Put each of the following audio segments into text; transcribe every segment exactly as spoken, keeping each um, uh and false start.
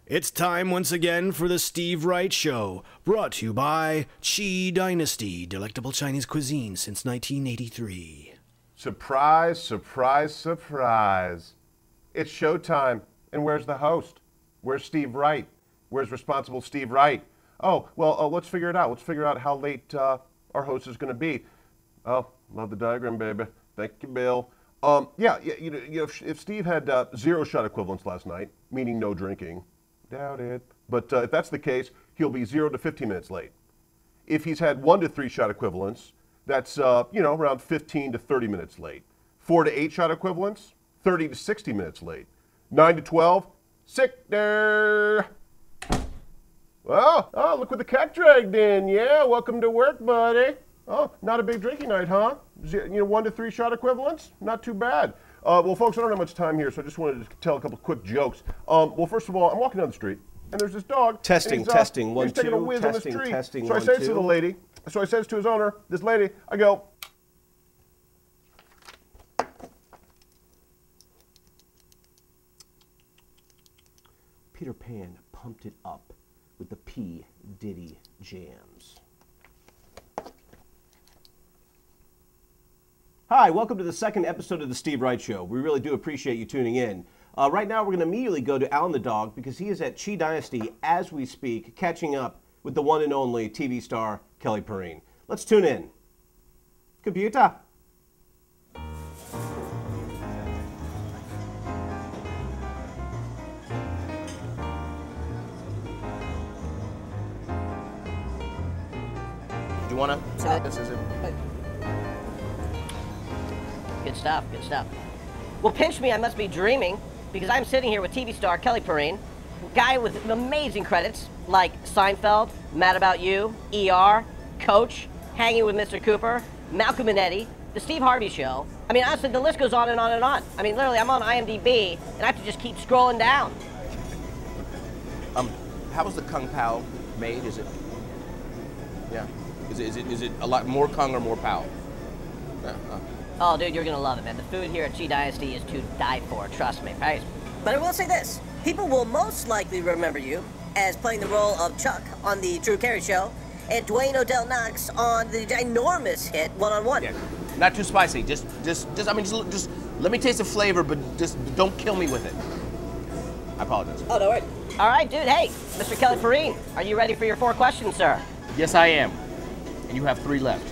It's time once again for the Steve Wright Show, brought to you by Qi Dynasty, delectable Chinese cuisine since nineteen eighty-three. Surprise, surprise, surprise. It's showtime, and where's the host? Where's Steve Wright? Where's responsible Steve Wright? Oh, well, uh, let's figure it out. Let's figure out how late uh, our host is going to be. Oh, love the diagram, baby. Thank you, Bill. Um, yeah, you know, you know if, if Steve had uh, zero shot equivalents last night, meaning no drinking, doubt it. But uh, if that's the case, he'll be zero to fifteen minutes late. If he's had one to three shot equivalents, that's, uh, you know, around fifteen to thirty minutes late. Four to eight shot equivalents, thirty to sixty minutes late. Nine to twelve, sick there. Well, oh, look what the cat dragged in. Yeah, welcome to work, buddy. Oh, not a big drinking night, huh? You know, one to three shot equivalents? Not too bad. Uh, well, folks, I don't have much time here, so I just wanted to tell a couple quick jokes. Um, well, first of all, I'm walking down the street, and there's this dog. Testing, and he's, uh, testing, one, he's taking two, a whiz testing, on the street. testing, so I one, says two. to the lady, so I says to his owner, this lady, I go, Peter Pan pumped it up with the P. Diddy jams. Hi, welcome to the second episode of the Steve Wright Show. We really do appreciate you tuning in. Uh, right now, we're going to immediately go to Alan the Dog because he is at Qi Dynasty as we speak, catching up with the one and only T V star Kelly Perrine. Let's tune in. Computer. Do you want to set this as a... Good stuff, good stuff. Well, pinch me, I must be dreaming, because I'm sitting here with T V star Kelly Perrine, guy with amazing credits like Seinfeld, Mad About You, E R, Coach, Hanging with Mister Cooper, Malcolm and Eddie, The Steve Harvey Show. I mean, honestly, the list goes on and on and on. I mean, literally, I'm on I M D B, and I have to just keep scrolling down. Um, how was the Kung Pao made? Is it... Yeah. Is it, is it, is it a lot more Kung or more Pao? Yeah, uh. Oh, dude, you're gonna love it, man. The food here at Qi Dynasty is to die for, trust me, right? But I will say this, people will most likely remember you as playing the role of Chuck on the Drew Carey Show, and Dwayne Odell Knox on the ginormous hit One-on-One. Yeah. Not too spicy. Just, just, just. I mean, just, just let me taste the flavor, but just don't kill me with it. I apologize. Oh, no worries. All right, dude. Hey, Mister Kelly Perrine, are you ready for your four questions, sir? Yes, I am. And you have three left.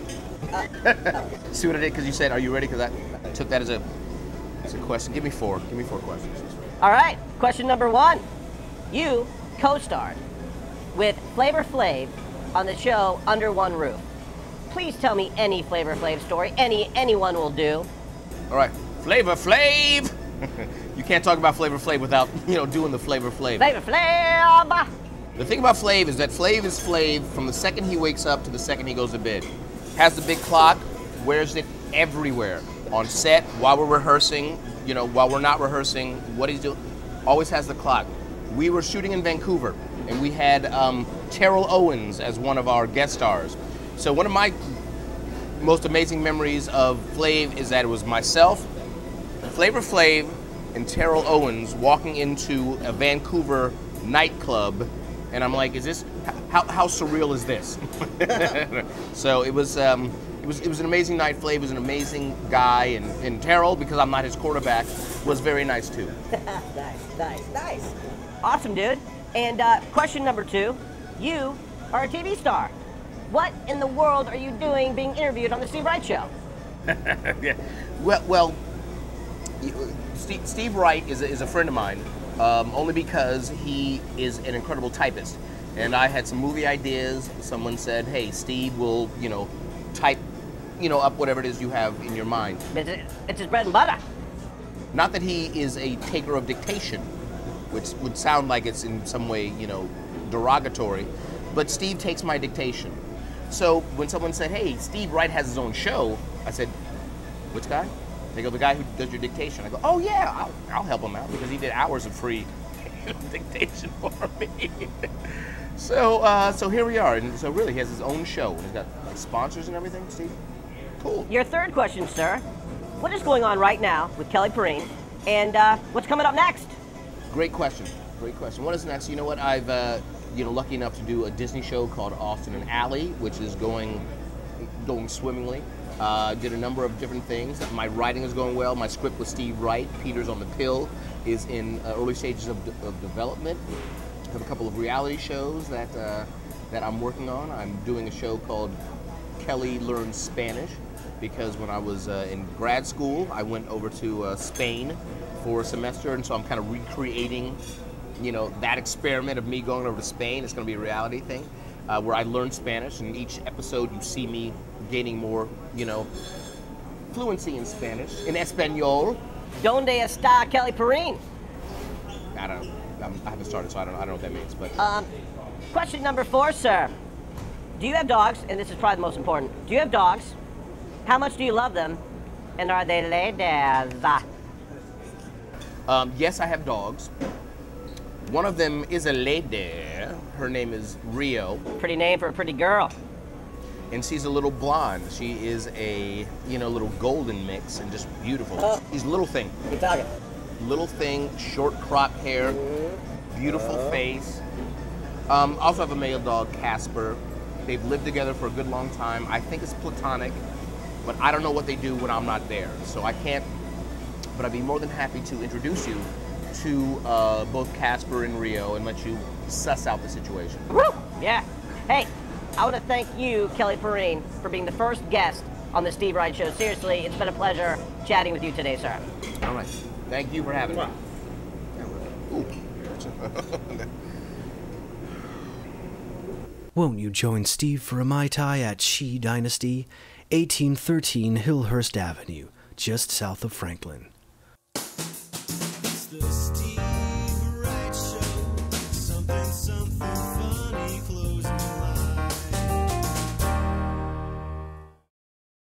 See what I did? Because you said, "Are you ready?" Because I, I took that as a, as a question. Give me four. Give me four questions. All right. Question number one. You co-starred with Flavor Flav on the show Under One Roof. Please tell me any Flavor Flav story. Any anyone will do. All right. Flavor Flav. You can't talk about Flavor Flav without, you know, doing the Flavor Flav. Flavor Flav. The thing about Flav is that Flav is Flav from the second he wakes up to the second he goes to bed. Has the big clock, wears it everywhere. On set, while we're rehearsing, you know, while we're not rehearsing, what he's doing, always has the clock. We were shooting in Vancouver, and we had um, Terrell Owens as one of our guest stars. So one of my most amazing memories of Flav is that it was myself, Flavor Flav, and Terrell Owens walking into a Vancouver nightclub, and I'm like, is this, how, how surreal is this? So it was, um, it was, it was an amazing night. Flav was an amazing guy, and, and Terrell, because I'm not his quarterback, was very nice too. Nice, nice, nice. Awesome, dude. And uh, question number two, you are a T V star. What in the world are you doing being interviewed on the Steve Wright Show? Yeah. Well, well, Steve, Steve Wright is a, is a friend of mine, um, only because he is an incredible typist. And I had some movie ideas. Someone said, "Hey, Steve will, you know, type, you know, up whatever it is you have in your mind." It's, it's his bread and butter. Not that he is a taker of dictation, which would sound like it's in some way, you know, derogatory, but Steve takes my dictation. So when someone said, "Hey, Steve Wright has his own show," I said, "Which guy?" They go, "The guy who does your dictation." I go, "Oh yeah, I'll, I'll help him out," because he did hours of free dictation for me. So, uh, so here we are, and so really he has his own show, and he's got like sponsors and everything. Steve, cool. Your third question, sir. What is going on right now with Kelly Perrine, and uh, what's coming up next? Great question. Great question. What is next? You know what? I've, uh, you know, lucky enough to do a Disney show called Austin and Ally, which is going, going swimmingly. Uh, did a number of different things. My writing is going well. My script with Steve Wright, Peter's on the Pill, is in uh, early stages of, de of development. I have a couple of reality shows that uh, that I'm working on. I'm doing a show called Kelly Learns Spanish, because when I was uh, in grad school, I went over to uh, Spain for a semester, and so I'm kind of recreating, you know, that experiment of me going over to Spain. It's going to be a reality thing uh, where I learn Spanish, and each episode you see me gaining more, you know, fluency in Spanish, in Espanol. Donde está Kelly Perrine? I don't know. I'm, I haven't started, so I don't, I don't know what that means. But Um, question number four, sir. Do you have dogs? And this is probably the most important. Do you have dogs? How much do you love them? And are they ladies? um, yes, I have dogs. One of them is a lady. Her name is Rio. Pretty name for a pretty girl. And she's a little blonde. She is a, you know, little golden mix and just beautiful. Oh. She's a little thing. Keep talking. Little thing, short cropped hair, beautiful face. Um, also have a male dog, Casper. They've lived together for a good long time. I think it's platonic, but I don't know what they do when I'm not there. So I can't, but I'd be more than happy to introduce you to uh, both Casper and Rio and let you suss out the situation. Woo! Yeah. Hey, I want to thank you, Kelly Perrine, for being the first guest on the Steve Wright Show. Seriously, it's been a pleasure chatting with you today, sir. All right. Thank you for having me. Ooh. Won't you join Steve for a Mai Tai at Qi Dynasty, eighteen thirteen Hillhurst Avenue, just south of Franklin.